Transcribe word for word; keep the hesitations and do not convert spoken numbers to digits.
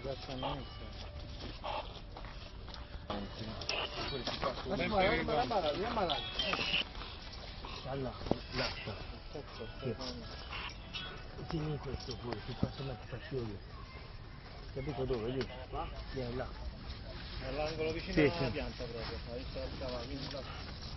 Là, là, sta. Tieni questo pure, si passa la passione. Capito dove? Lì? Là? Vieni là. All'angolo vicino Sì, alla sì. pianta proprio, la vista del cavallo, quindi là.